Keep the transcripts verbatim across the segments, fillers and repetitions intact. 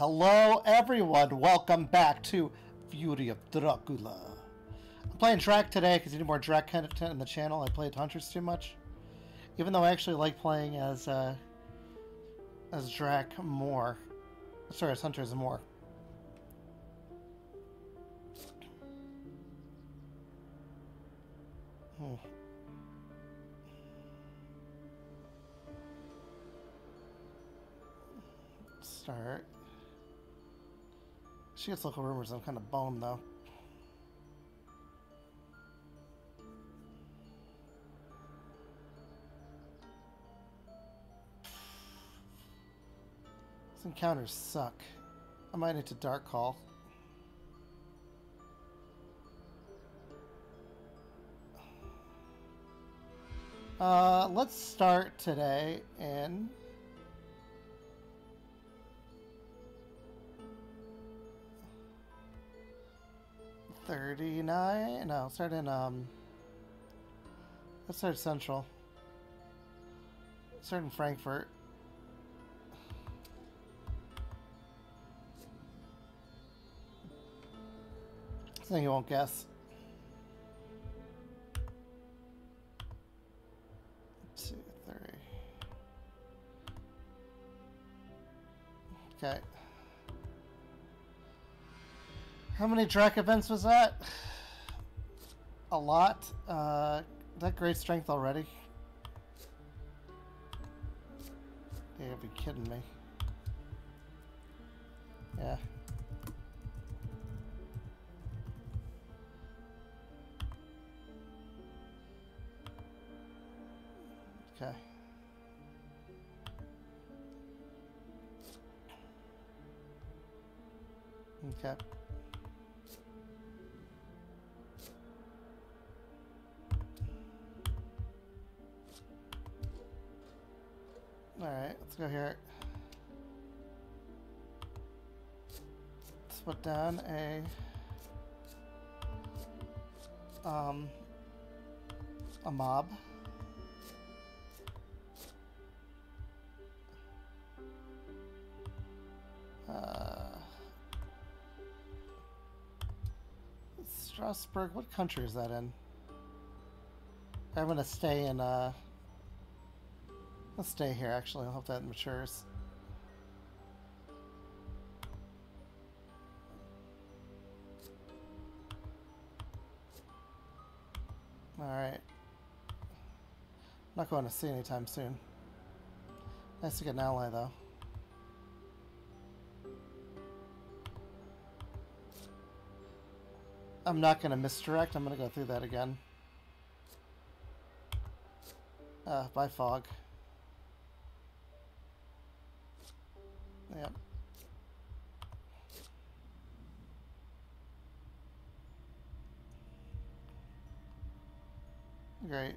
Hello everyone, welcome back to Fury of Dracula. I'm playing Drac today because I need more Drac content in the channel. I played Hunters too much. Even though I actually like playing as uh, as Drac more. Sorry, as Hunters more. Hmm. Start. She gets local rumors. I'm kind of boned though. These encounters suck. I might need to dark call. Uh, let's start today in thirty-nine. No, start in um. Let's start Central. Start in Frankfurt. Something you won't guess. Two, three. Okay. How many Drac events was that? A lot. Uh, that great strength already. You gotta be kidding me. Yeah. Okay. Okay. Alright, let's go here. Let's put down a um a mob. Uh, Strasbourg, what country is that in? I'm gonna stay in uh let's stay here actually. I hope that matures. Alright. Not going to sea anytime soon. Nice to get an ally though. I'm not going to misdirect. I'm going to go through that again. Uh, by fog. Yep. Great.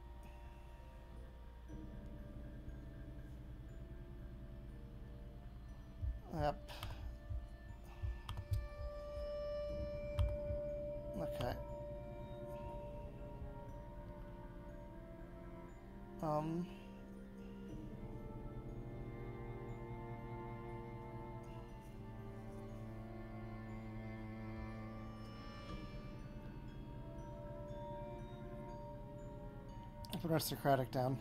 Yep. Okay. Um. Put aristocratic down.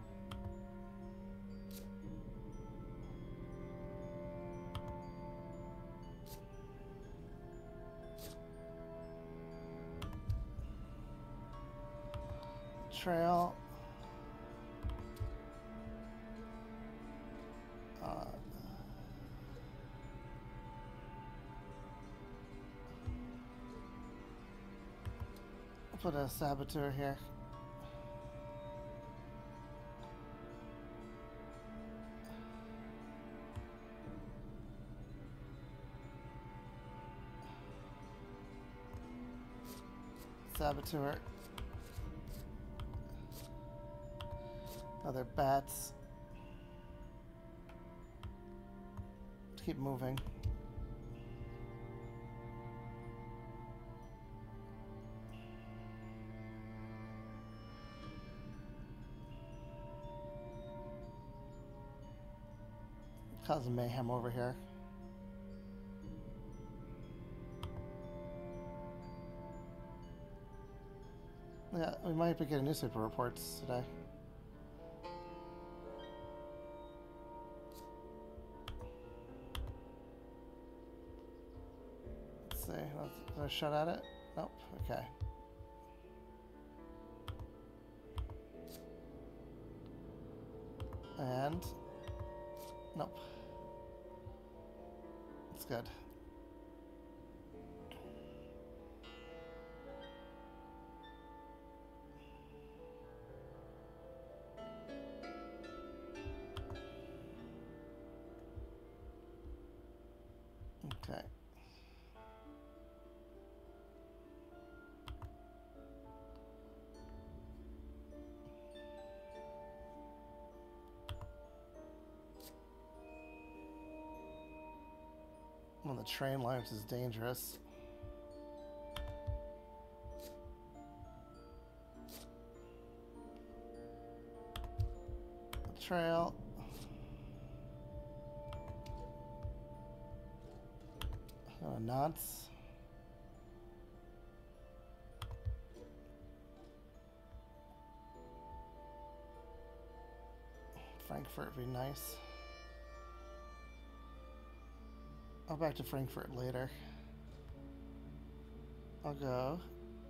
Trail. Uh, put a saboteur here. Saboteur. Other bats. Keep moving. causing mayhem over here. Yeah, we might be getting newspaper reports today. Let's see. Did I shot at it? Nope. Okay. And nope. It's good. Okay. On the train lines is dangerous. The trail. Oh, nuts. Frankfurt would be nice. I'll back to Frankfurt later. I'll go.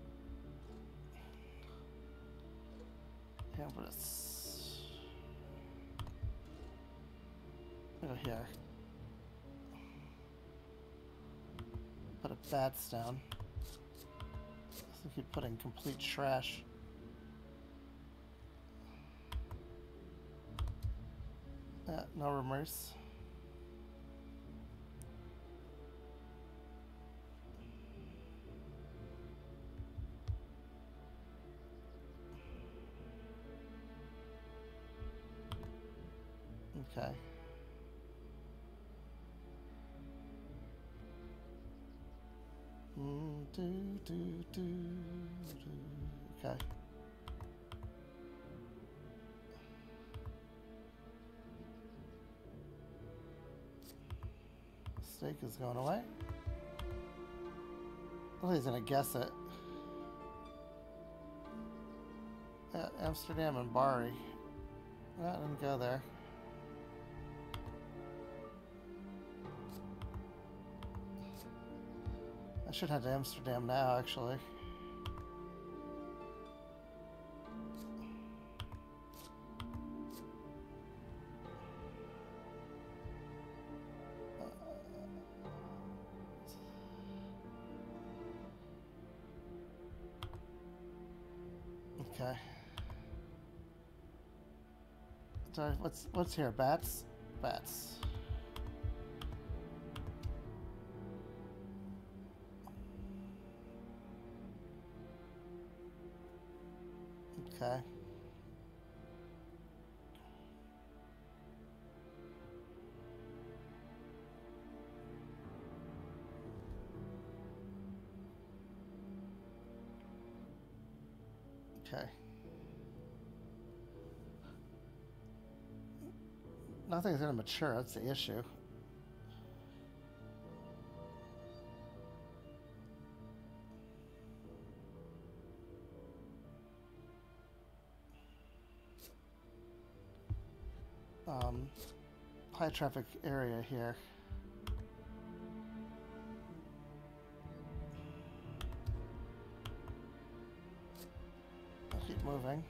Yeah, but it's. I'll go here. Put a bats down. I think you put in complete trash. Yeah, no rumors. Okay. Mm, do, do, do, do. Okay. Steak is going away. Oh, he's gonna guess it. Yeah, Amsterdam and Bari. Yeah, I didn't go there. I should head to Amsterdam now, actually. Okay. Sorry, what's what's here? Bats? Bats. Okay. Okay. Nothing's gonna mature, that's the issue. Um, high traffic area here. I'll keep moving.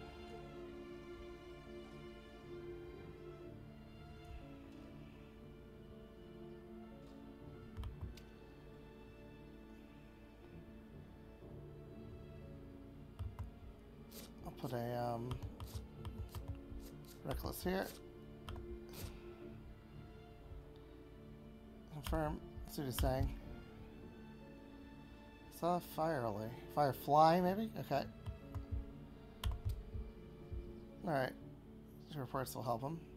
I'll put a um, reckless here. Confirm. Let's see what he's saying. Saw Firely. Firefly, maybe? Okay. Alright. These reports will help him.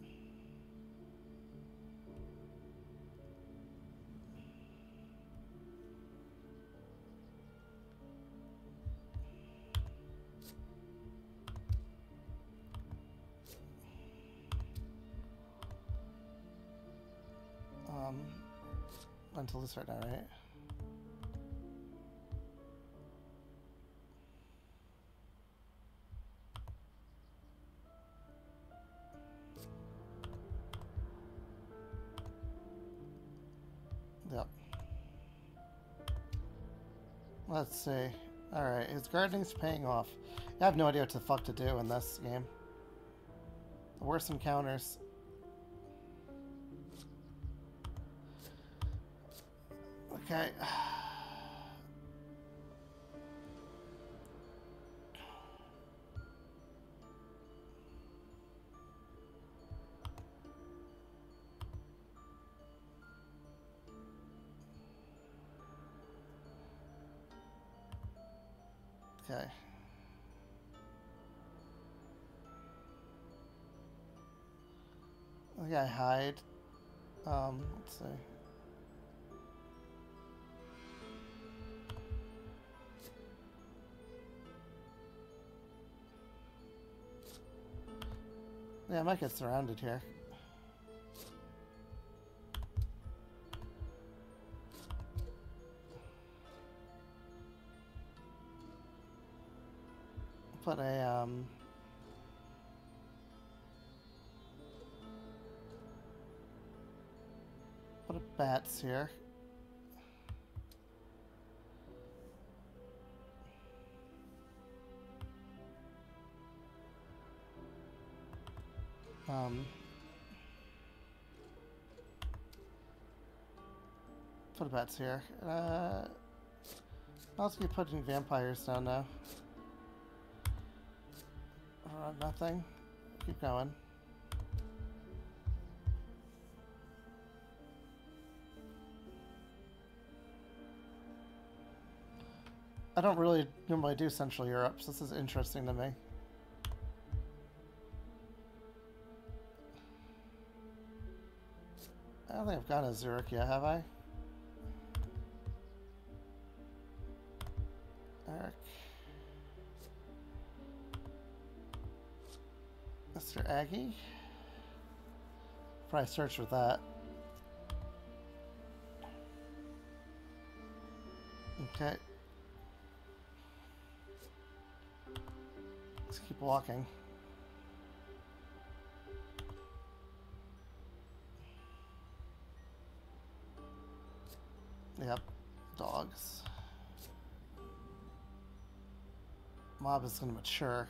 Um, until this right now, right? Yep. Let's see. Alright, his gardening's paying off. I have no idea what the fuck to do in this game. The worst encounters. Okay. Okay. Okay, I hide. Um, let's see. Yeah, I might get surrounded here. Put a, um... put a bats here. Um... Put a bats here. Uh... I'll also be putting vampires down now. Uh, nothing. Keep going. I don't really normally do Central Europe, so this is interesting to me. I don't think I've gone to Zurich yet, have I? Eric. Mister Aggie? Probably search with that. Okay. Let's keep walking. Yep. Dogs. Mob is gonna mature.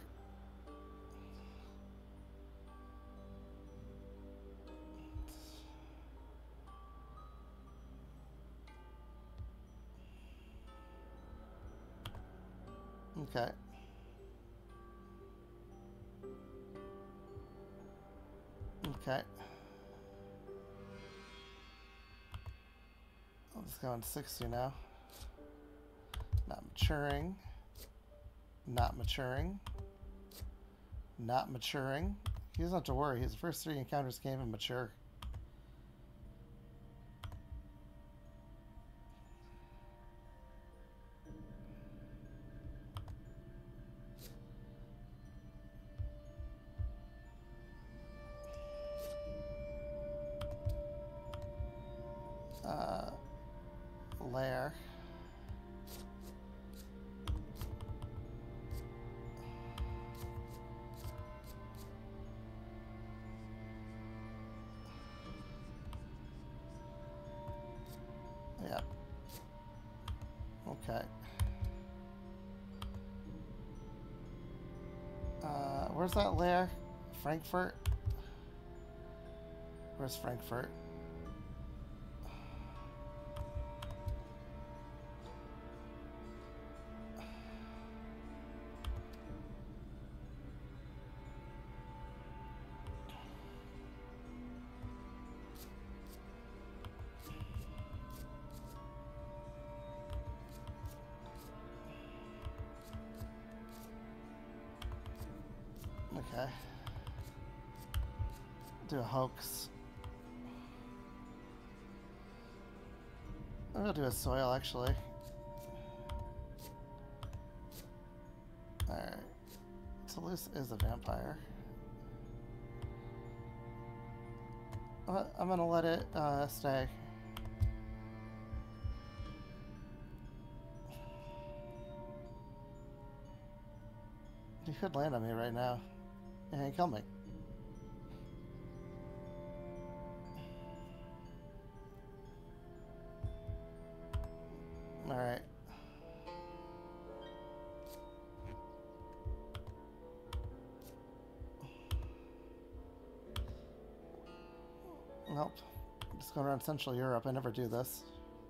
Okay. Okay. I'll just go on sixty now. Not maturing. Not maturing. Not maturing. He doesn't have to worry. His first three encounters came in mature. Uh, Lair. Yep. Okay. Uh, where's that Lair? Frankfurt? Where's Frankfurt? Okay. Do a hoax. I'm gonna do a soil actually. Alright. Toulouse is a vampire. Uh, I'm gonna let it uh, stay. He could land on me right now. And kill me. Nope. I'm just going around Central Europe. I never do this.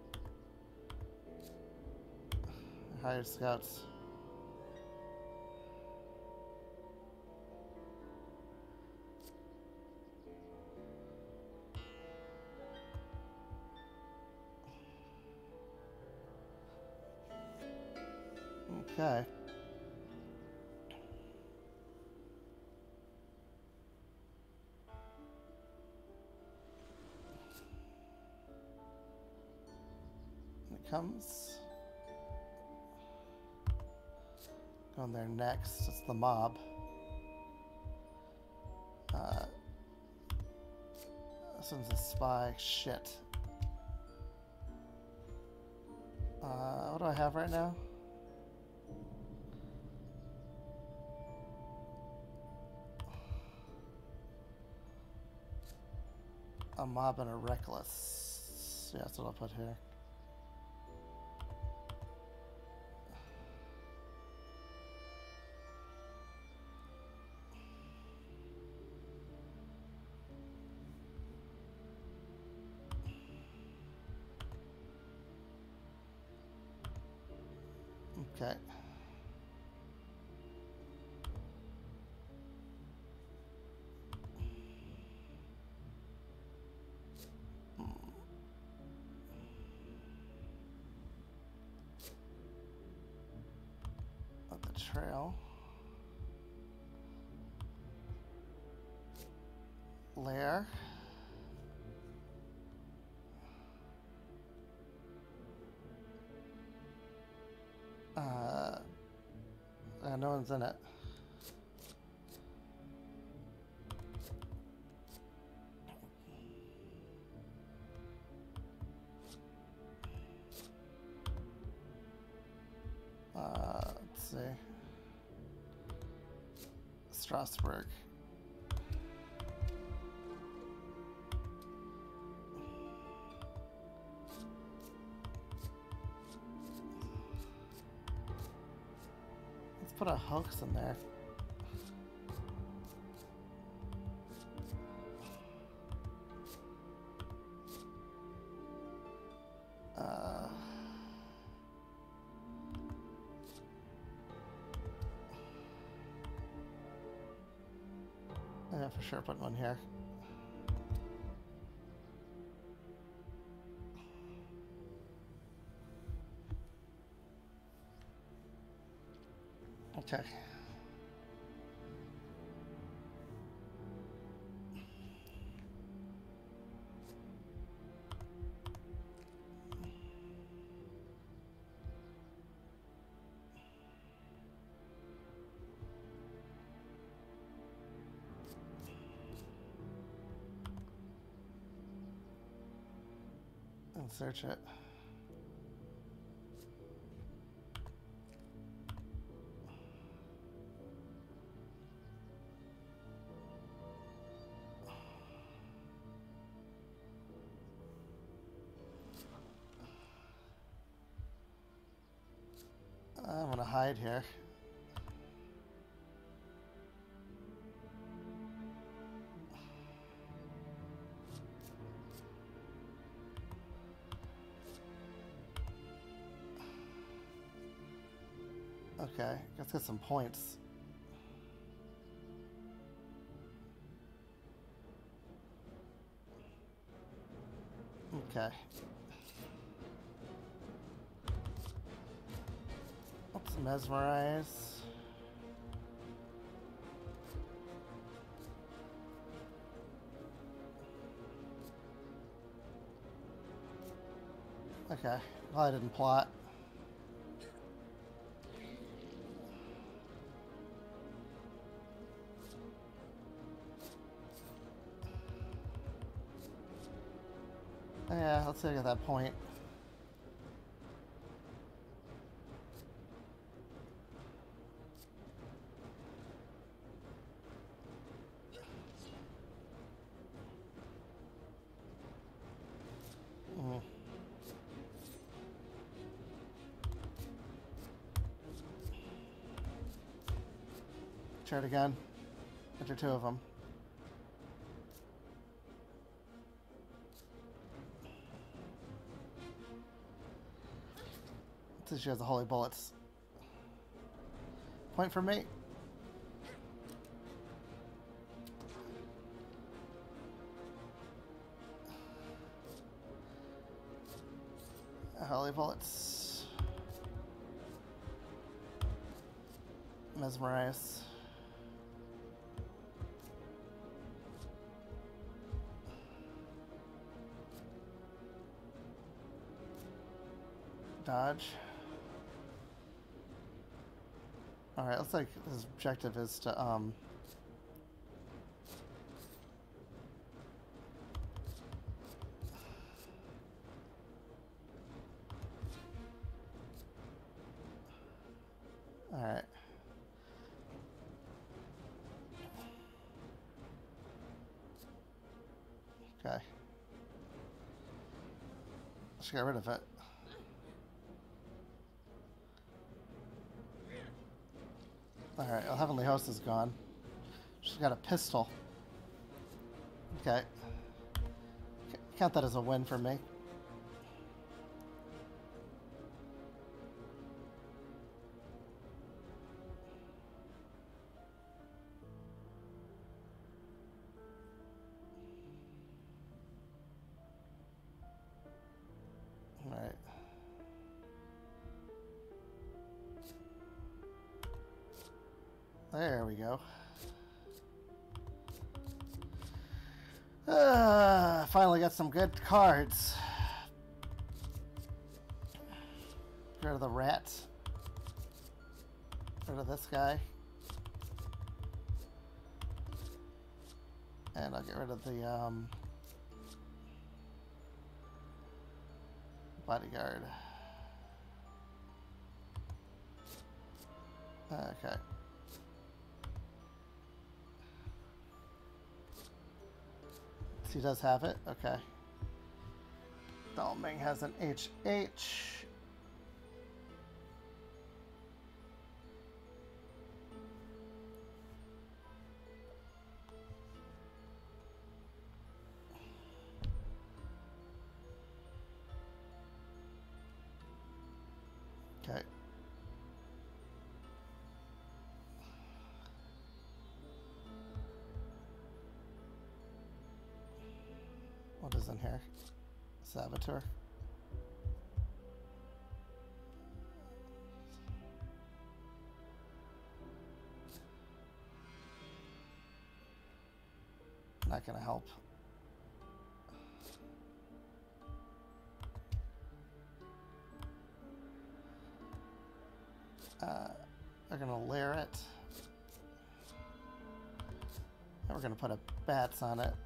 I hired scouts. Okay. It comes. Going there next. It's the mob. Uh, this one's a spy. Shit. Uh, what do I have right now? A mob and a reckless. Yeah, that's what I'll put here. Okay. Up the trail. Lair. Uh, uh, no one's in it. Uh, let's see. Strasbourg. Let's put a hoax in there. Uh, yeah, for sure, put one here. Okay. And search it. I'm gonna hide here. Okay, let's get some points. Okay. Let's mesmerize. Okay, well, I didn't plot. Yeah, let's see if I get that point. Mm. Try it again. Enter two of them. So she has the holy bullets. Point for me. Holy bullets. Mesmerize. Dodge. Alright, looks like his objective is to, um... Alright. Okay. Let's get rid of it. Alright, well, Heavenly Host is gone. She's got a pistol. Okay. Count that as a win for me. Alright. There we go. Uh, finally got some good cards. Get rid of the rats. Get rid of this guy. And I'll get rid of the um, bodyguard. Okay. He does have it? Okay. Dalming has an H H. Okay. What is in here? Saboteur. Not gonna help. Uh, they're gonna lair it. And we're gonna put a bats on it.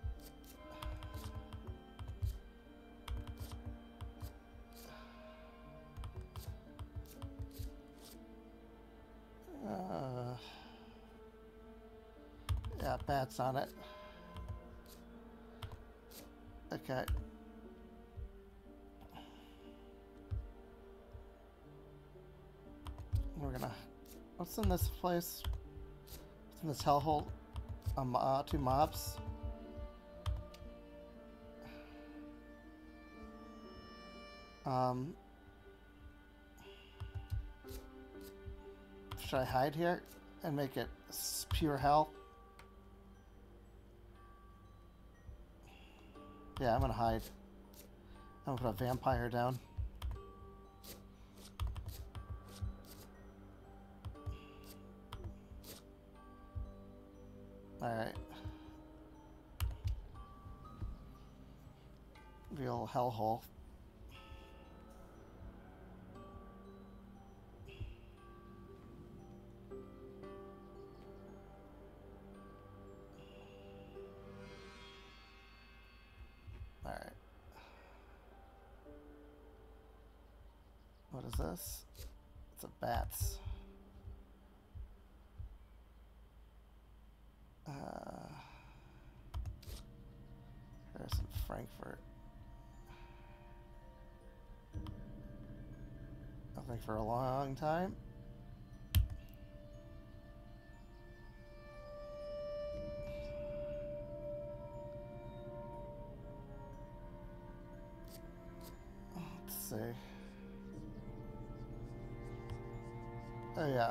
Uh, yeah, bats on it. Okay. We're gonna. What's in this place? What's in this hellhole? Um, uh, two mobs. Um. Should I hide here and make it pure hell? Yeah, I'm gonna hide. I'm gonna put a vampire down. Alright. Real hellhole. Alright. What is this? It's a bats. Uh, Harrison Frankfurt. Nothing for a long time. Let's see. Oh, yeah.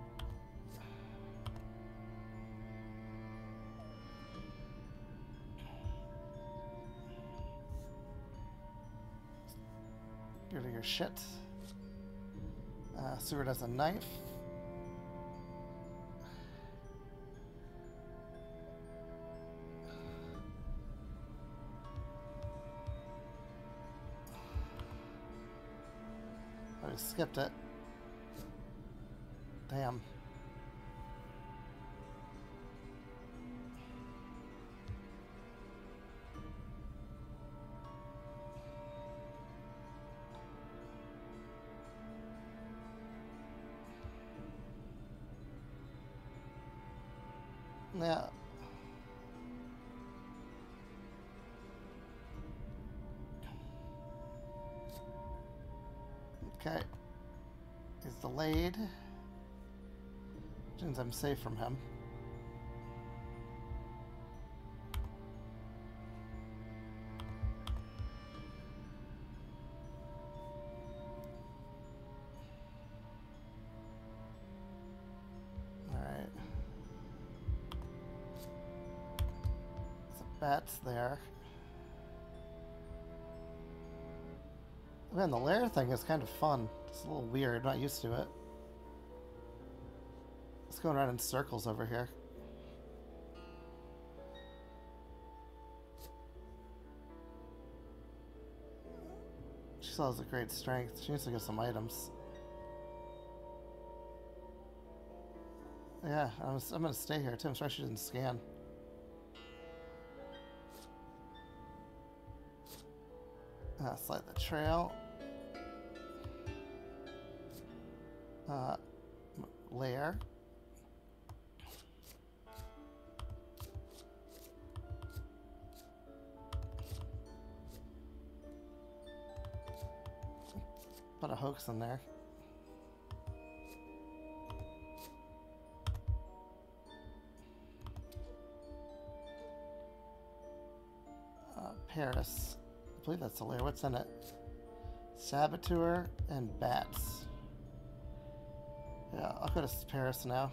Get rid of your shit. Uh, Seward has a knife. I just skipped it. Damn. Yeah. Okay. He's delayed. Means I'm safe from him. Alright. There's a bat's there. Man, the Lair thing is kind of fun. It's a little weird, not used to it. It's going around in circles over here. She still has a great strength. She needs to get some items. Yeah, I'm, I'm gonna stay here too. I'm sorry she didn't scan. Uh, slide the trail. Uh, Lair. Put a hoax in there. Uh, Paris. I believe that's the layer. What's in it? Saboteur and bats. Yeah, I'll go to Paris now.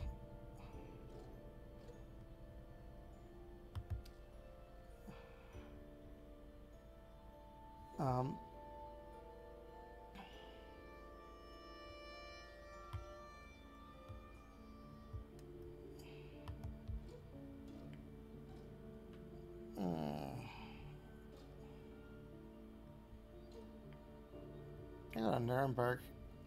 Um... I go to Nuremberg.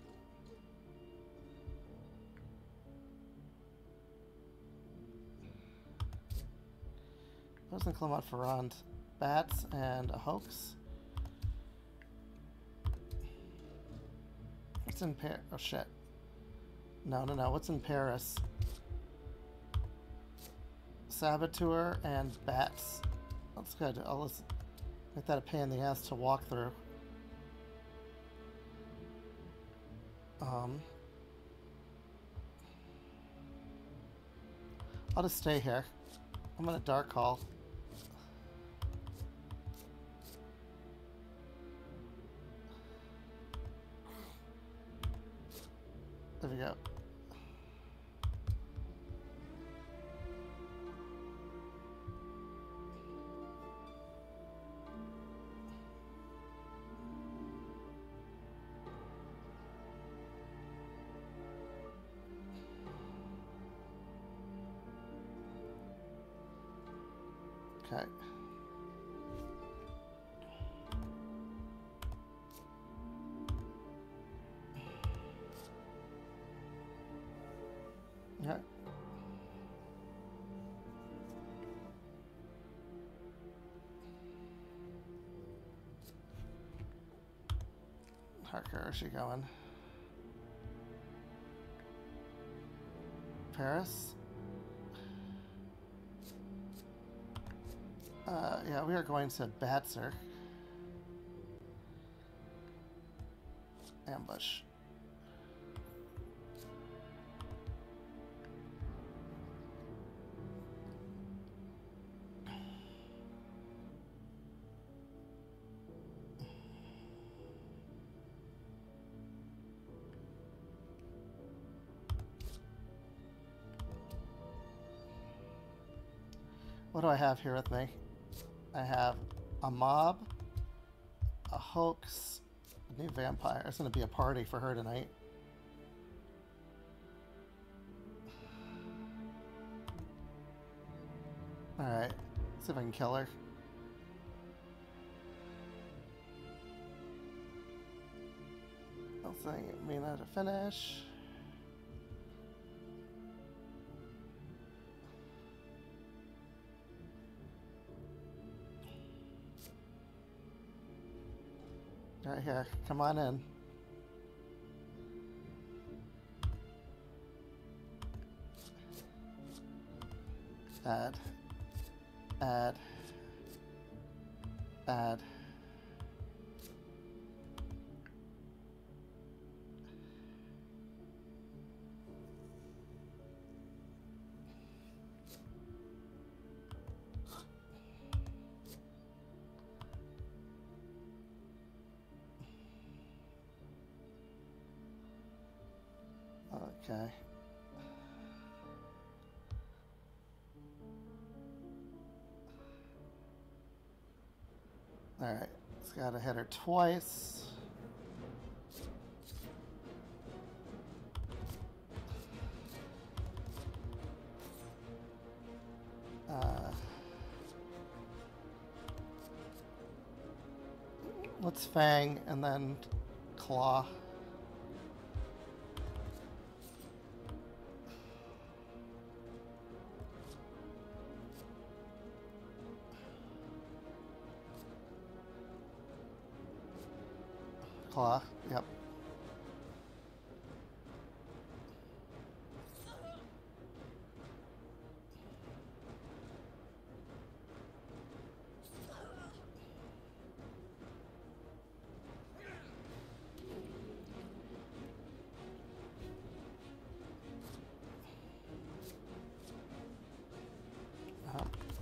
Wasn't Clement Ferrand. Bats and a hoax. What's in Paris? Oh shit. No, no, no. What's in Paris? Saboteur and bats. That's good. I'll just make that a pain in the ass to walk through. Um, I'll just stay here. I'm gonna dark call. There we go. Okay. Yeah. Harker, is she going? Paris? Uh, yeah, we are going to Batzer. Ambush. what do I have here with me? I have a mob, a hoax, a new vampire. It's going to be a party for her tonight. Alright, see if I can kill her. I'll say me not to finish. Right here, come on in. Add. Add. Add. Okay. Alright, it's gotta hit her twice. Uh, let's Fang and then Claw. Claw, yep. Uh,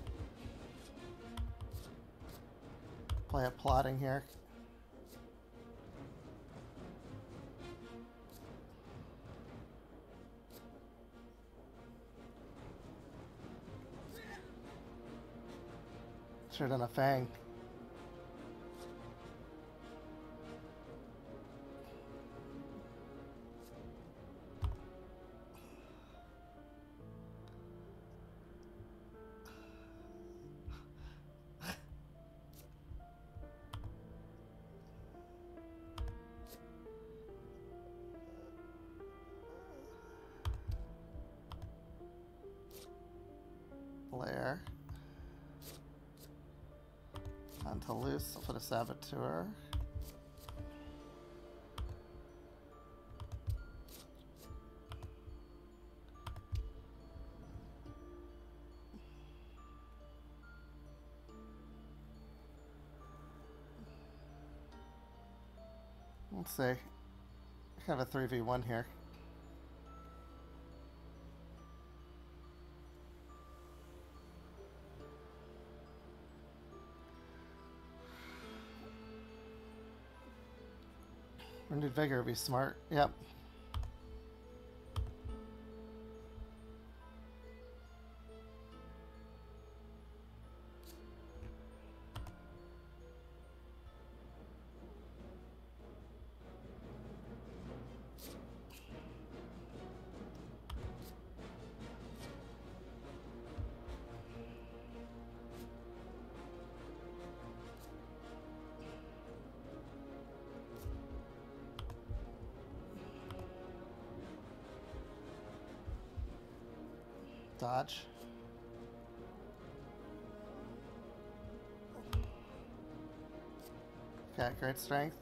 play a plotting here. Should have done a Fang. Lair. To loose, I'll put a Saboteur. Let's see. I have a three v one here. Renewed Vigor would be smart. Yep. Dodge. Okay, great strength.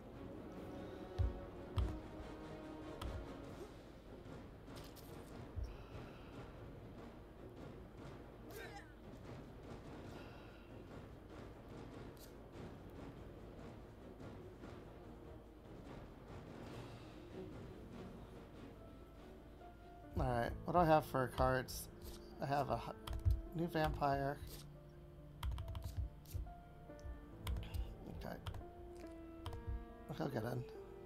Alright, what do I have for cards? I have a new vampire. Okay. I'll get in.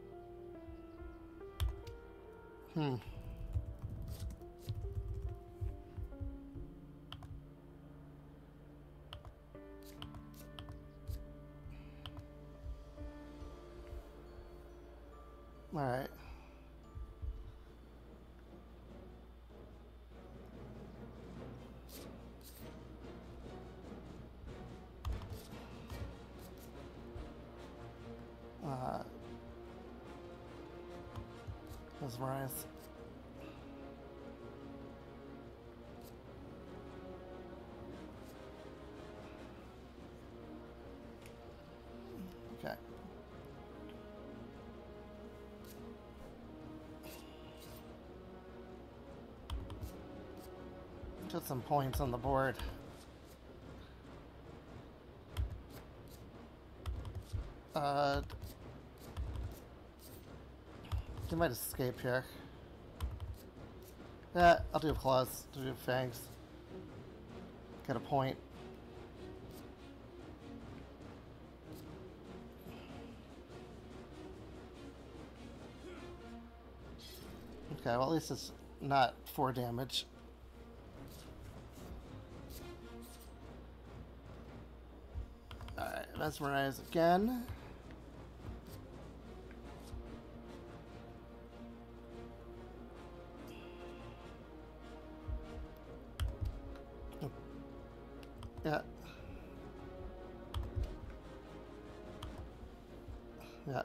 Hmm. Alright. Uh, mesmerize. Okay. Just some points on the board. Uh, you might escape here. Yeah, I'll do claws. I'll do fangs. Get a point. Okay, well at least it's not four damage. Alright, mesmerize again. Yeah. Yeah.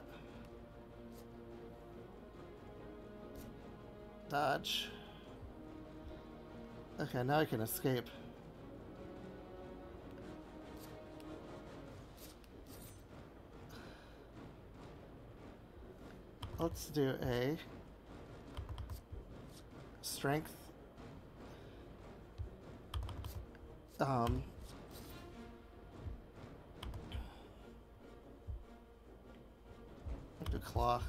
Dodge. Okay, now I can escape. Let's do a strength. Um, do claw.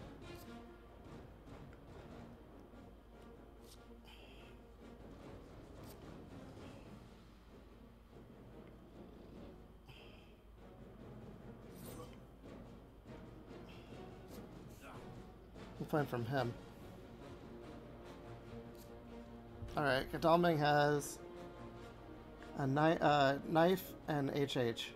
We'll find from him. Alright, Godalming has a kni uh, knife and H H.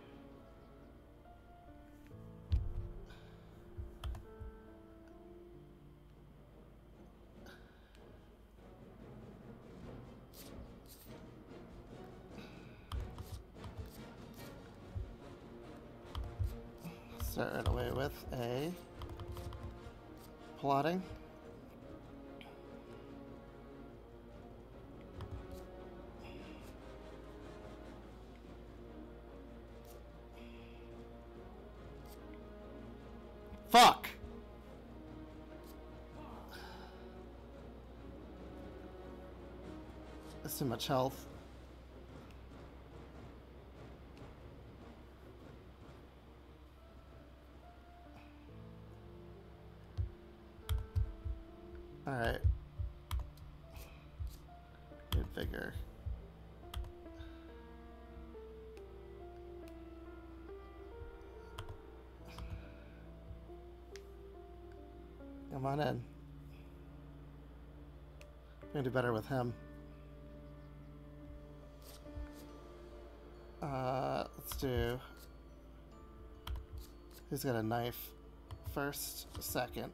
Start right away with a plotting. Fuck! That's too much health. Alright. Good vigor. Come on in. I'm gonna do better with him. Uh, let's do... Who's got a knife? First, second.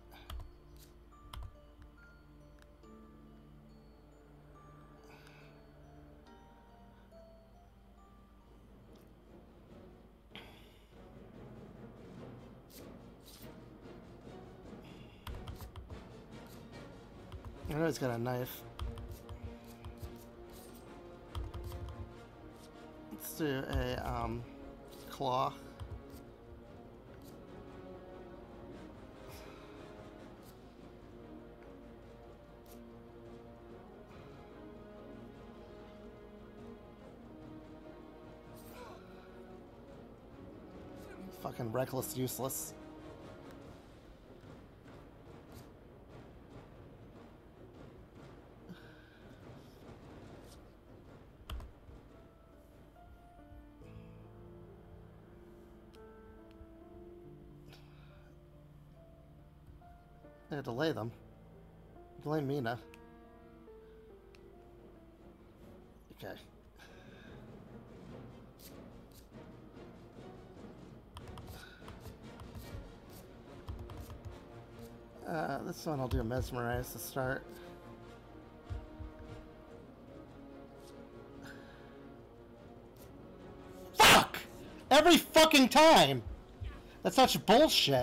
I know he's got a knife. Let's do a um, claw. Fucking reckless, useless. Yeah, delay them. Delay Mina. Okay. Uh, this one I'll do a mesmerize to start. Fuck! Every fucking time! That's such bullshit.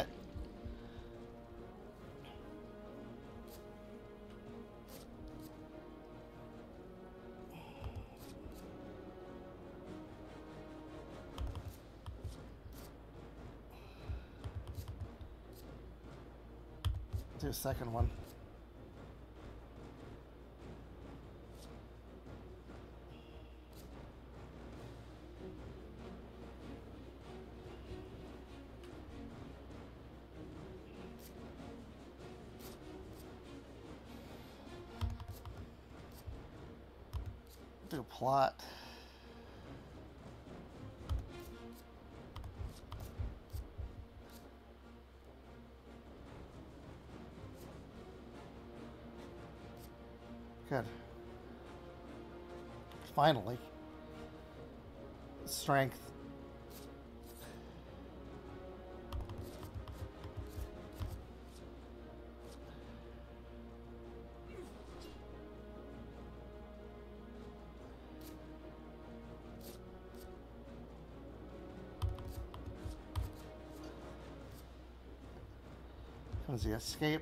Do a second one. Do a plot. Good. Finally. Strength. Comes the escape.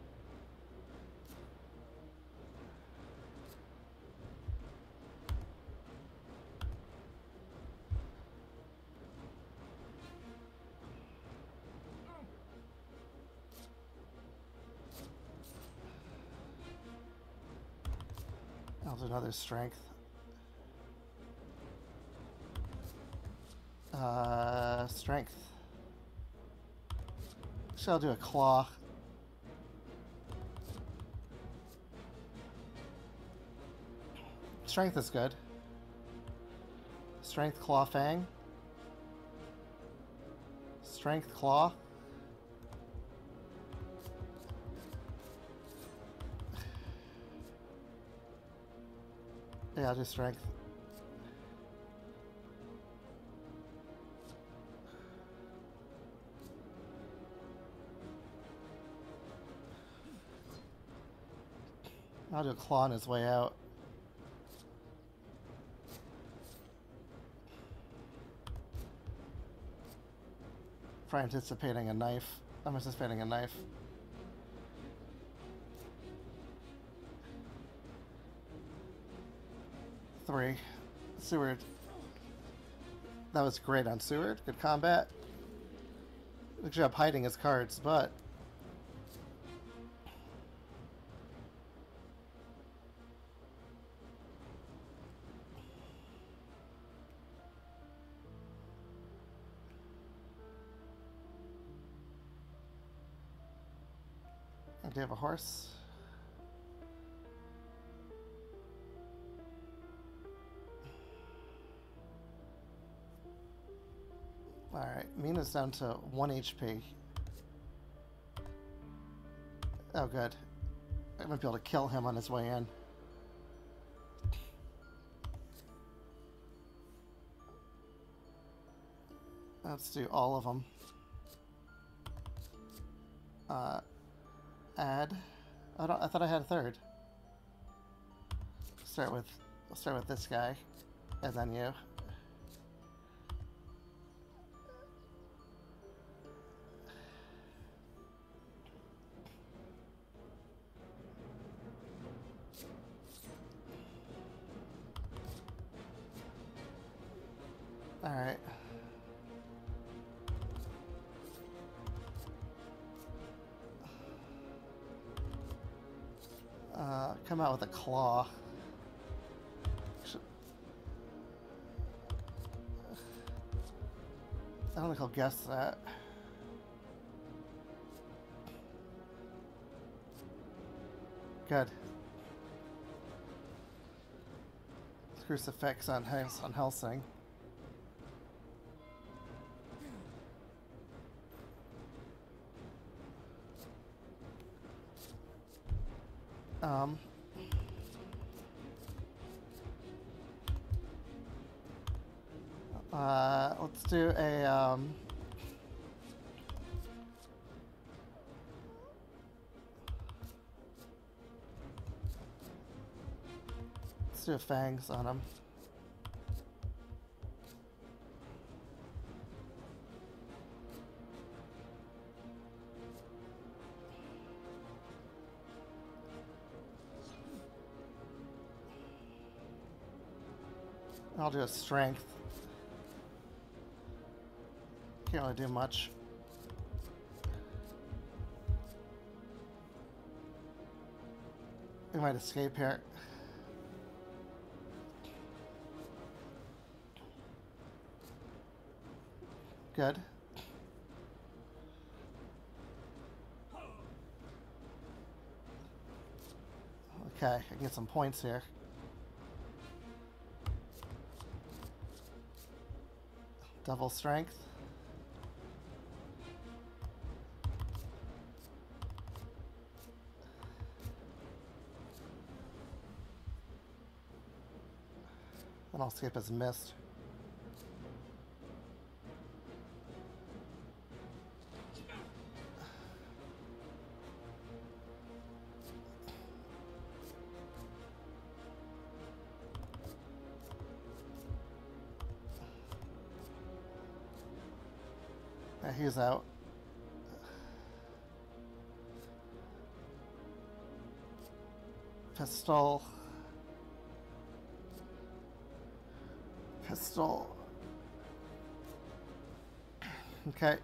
I'll do another strength. Uh, strength. So I'll do a claw. Strength is good. Strength, claw, fang. Strength, claw. Yeah, I'll do strength. I'll do a claw on his way out. For anticipating a knife. I'm anticipating a knife. Three. Seward. That was great on Seward. Good combat. Good job hiding his cards, but do you have a horse? Alright, Mina's down to one H P. Oh, good. I might be able to kill him on his way in. Let's do all of them. Uh, add. I don't. I thought I had a third. Start with. We'll start with this guy, and then you. All right. Uh, come out with a claw. I don't think I'll guess that. Good. Crucifix on Hels on Helsing. Um, uh, let's do a, um, Let's do fangs on him. I'll do a strength. Can't really do much. We might escape here. Good. Okay, I can get some points here. Double strength. Then I'll skip his mist. Yeah, he's out. Pistol. Pistol. Okay.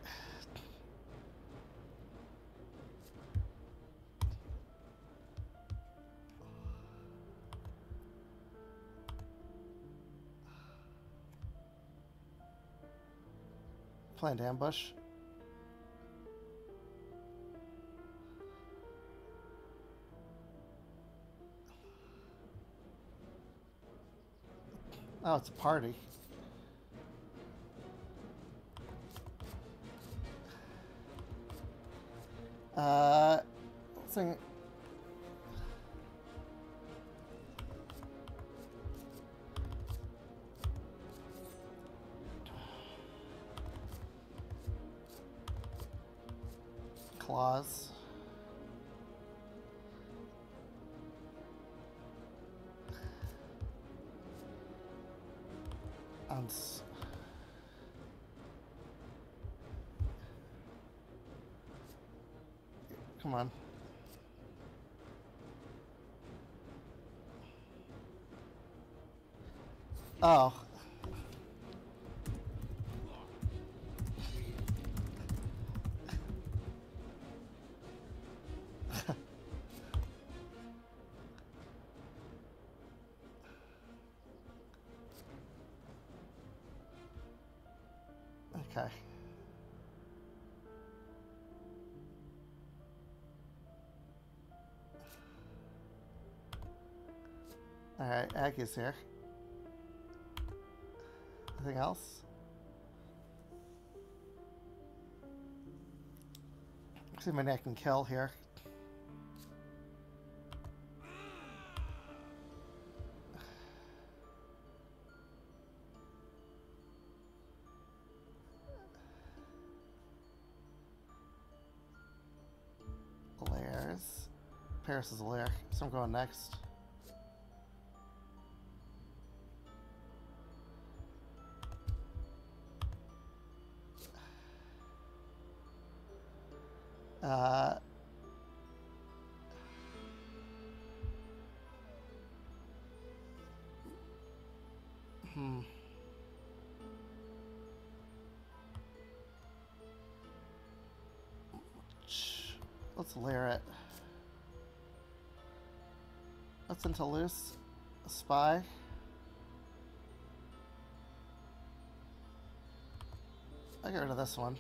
Planned ambush. Oh, it's a party. Uh, sing. Claws. And come on. Oh. Okay. Alright, Aggie's here. Anything else? See my neck can kill here. Lairs. Paris is a lair, so I'm going next. Uh, hmm. Let's layer it. Let's into loose. A spy. I'll get rid of this one.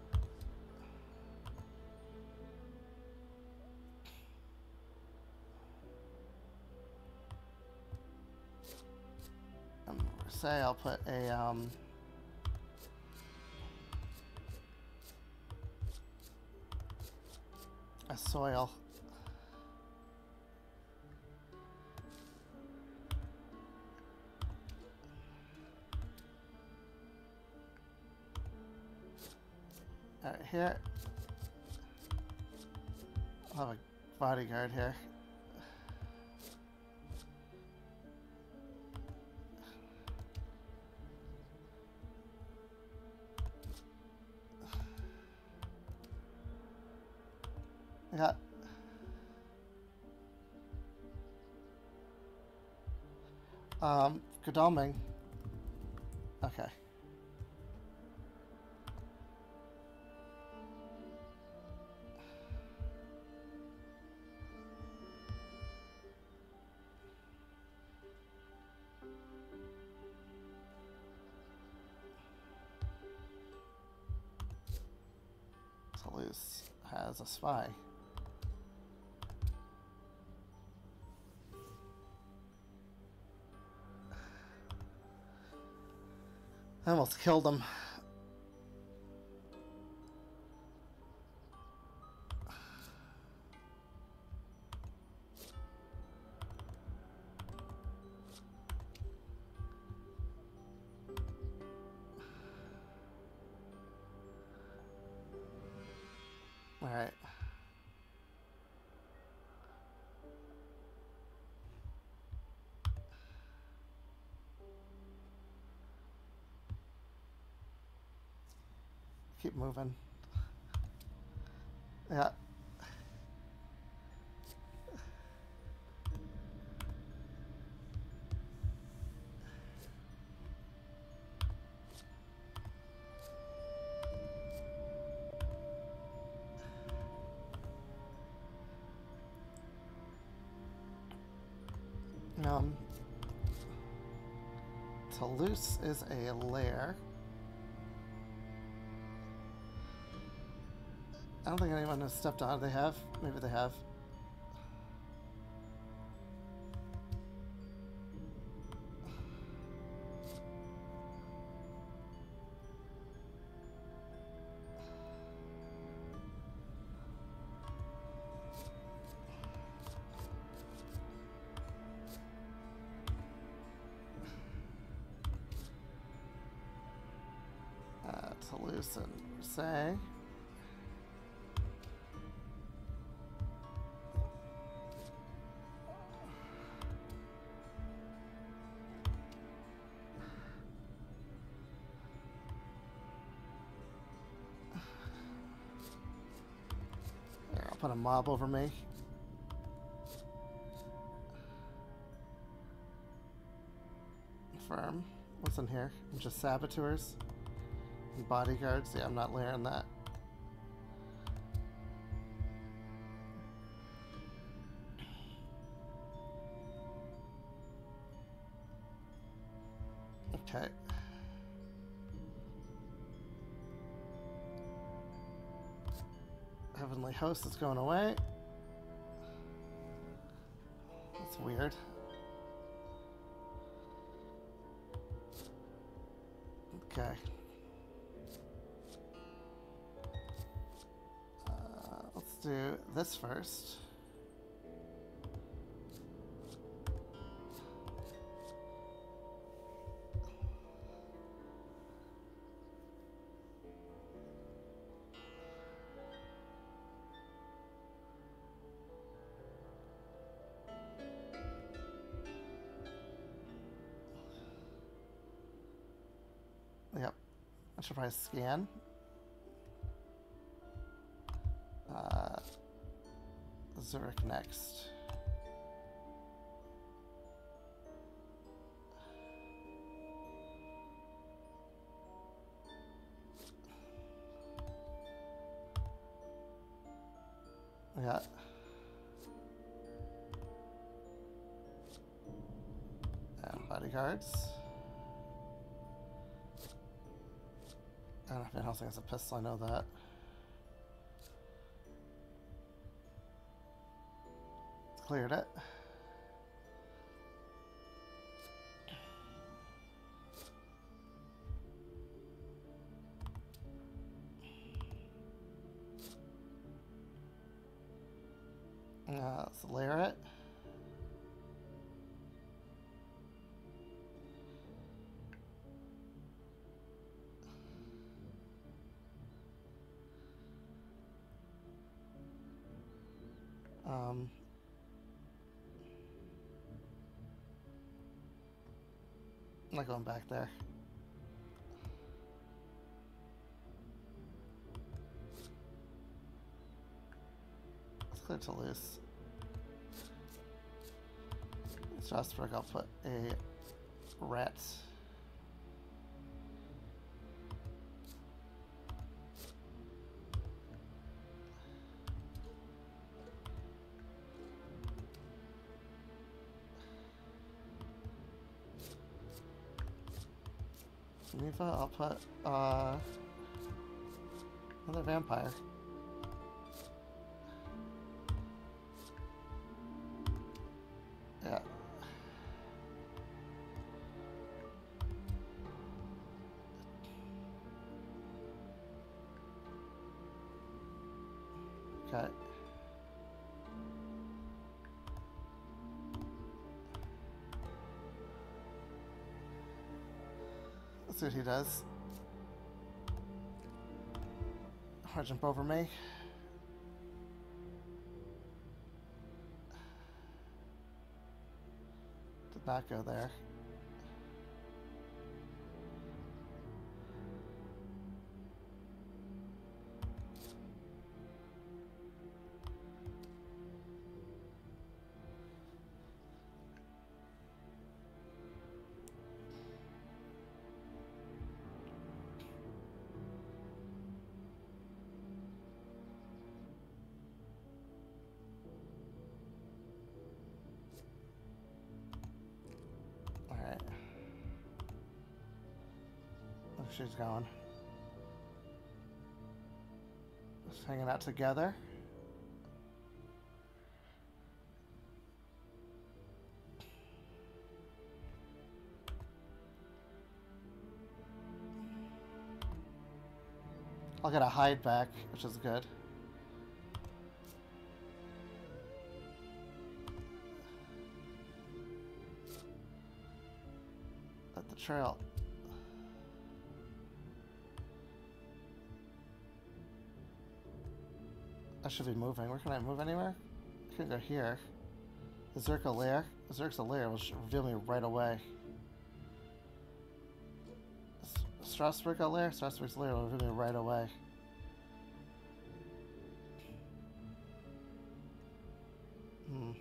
Um, say I'll put a um a soil. All right, here. I'll have a bodyguard here. I got... Um, Godalming. Okay. Toulouse has a spy. I almost killed him. All right. Keep moving. Yeah. Um, Toulouse is a lair. I don't think anyone has stepped on it. They have? Maybe they have. Uh, Toulouse and Marseille. There, I'll put a mob over me. Firm. What's in here? Just saboteurs and bodyguards. Yeah, I'm not layering that. Okay. Heavenly Host is going away. That's weird. Okay. Uh, let's do this first. Yep. I should probably scan. Uh, Zurich next. I got and bodyguards. I don't know if anyone else has a pistol, I know that. Cleared it. Uh, let's layer it. Um, I'm not going back there. It's clear to loose. Strasbourg, I'll put a rat. Neva, I'll put uh, another vampire. Yeah. Okay. Let's see what he does. Hard jump over me. Did not go there. Alright. Look, she's going. Just hanging out together. I'll get a hide back, which is good. At the trail. I should be moving. Where can I move anywhere? I can go here. Is there a lair? Is there a lair? Will reveal me right away. Strasbourg a lair? Strasbourg's lair will reveal me right away. Hmm.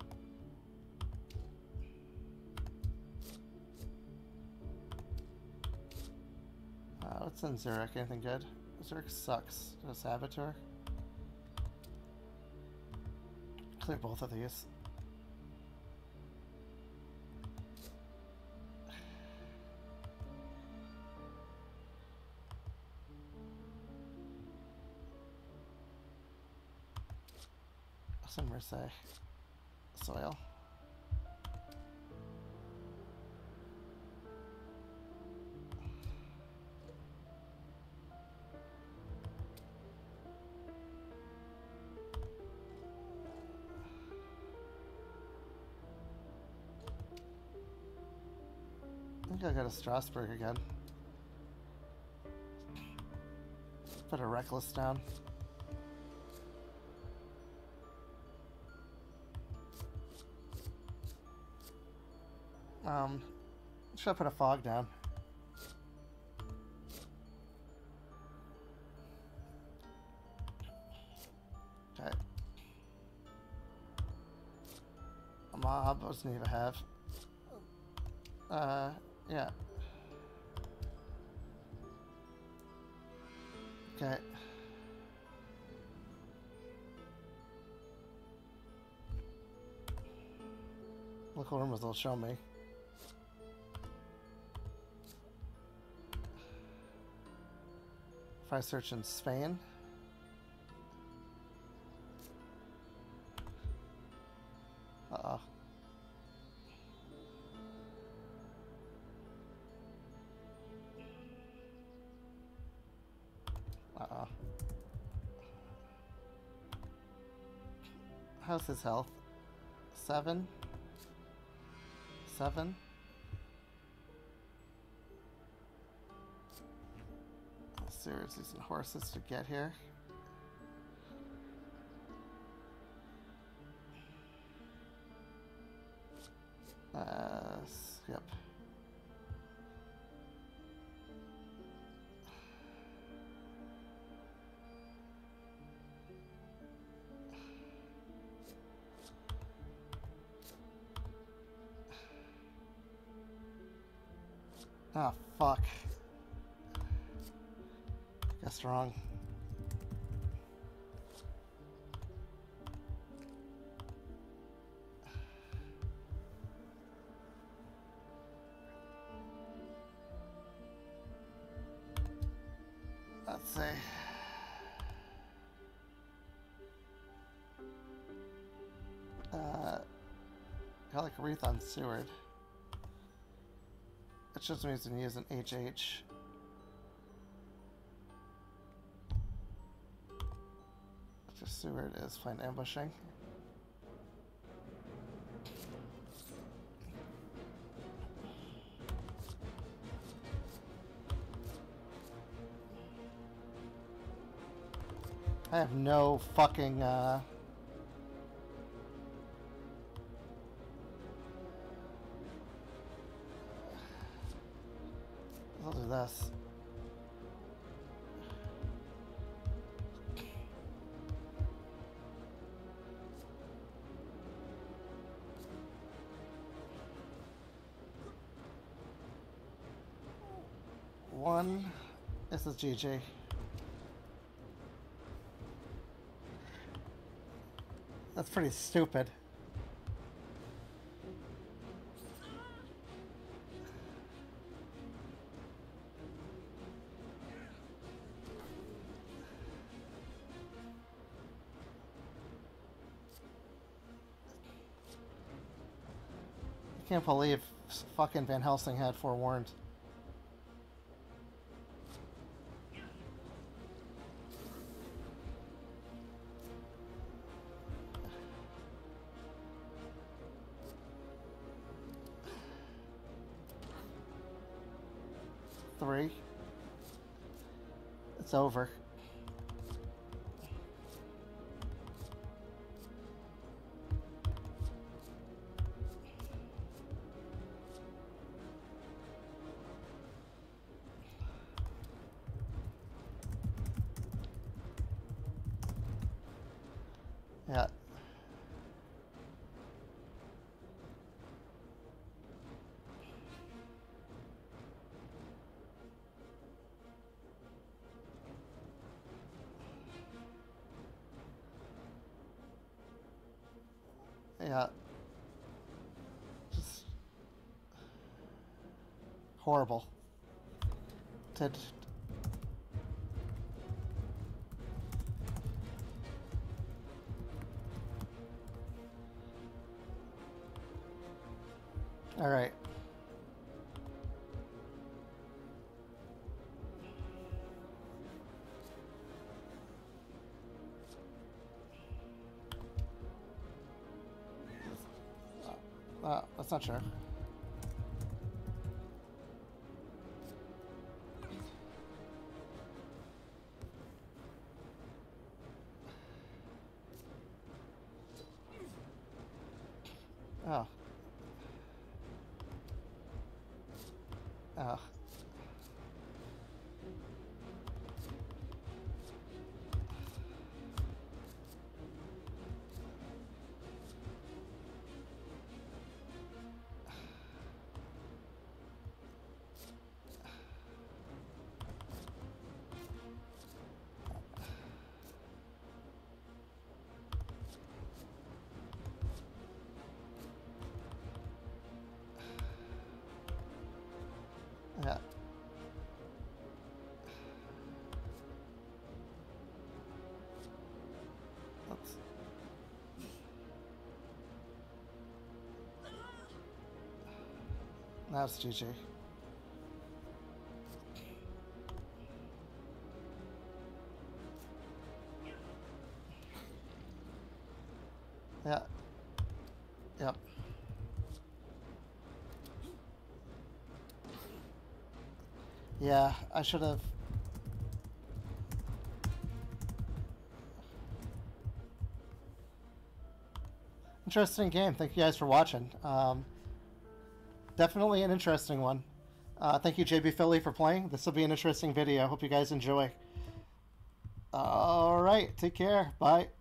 Uh, what's in Zurich? Anything good? Zurich sucks. A saboteur. Clear both of these. Some Marseille soil. I think I go to Strasbourg again. Put a reckless down. Um, should I put a fog down? Okay. A mob, what does Neva have? Uh, yeah. Okay. Local rumors will show me. If I search in Spain. Uh-oh. Uh-oh. How's his health? Seven? Seven? Seriously, some horses to get here. Uh, skip. Ah, fuck. Guess wrong. Let's see. Uh, I like Wreath on Seward. It just means to use an H H. Just Seward is fine ambushing. I have no fucking, uh... I'll do this. One. This is G G. That's pretty stupid. I can't believe fucking Van Helsing had forewarned. Three. It's over. Yeah. Yeah. Just horrible. To All right. Uh, that's not true. Oh. Oh. Yeah. Oops. That's G G. Yeah. Yep. Yeah, I should have. Interesting game. Thank you guys for watching. Um, definitely an interesting one. Uh, thank you, J B Philly, for playing. This will be an interesting video. Hope you guys enjoy. All right. Take care. Bye.